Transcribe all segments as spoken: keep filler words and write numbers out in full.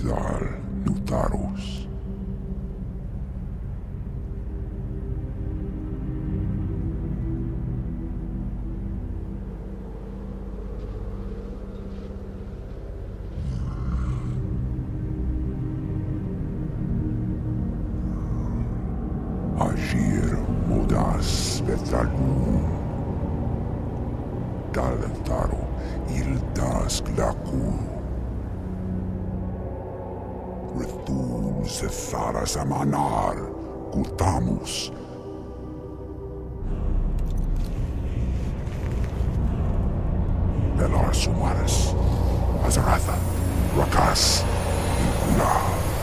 Zal Nutarus. Agir modas vetralum. Daltaro ildas glaku. Rithum Zetharas Amanar Gutamus. Belar Sumaris Azaratha Rakas Inkula.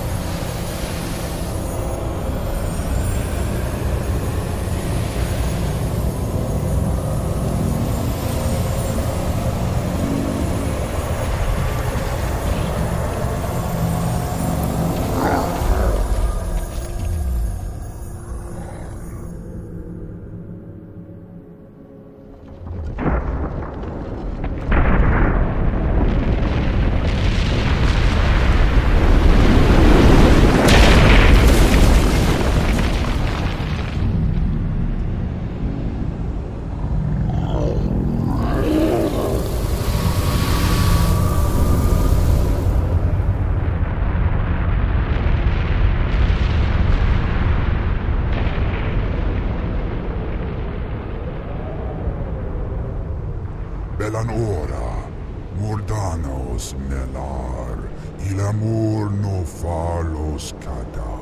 Belan ora, mordanos melar, il amor no falos cada.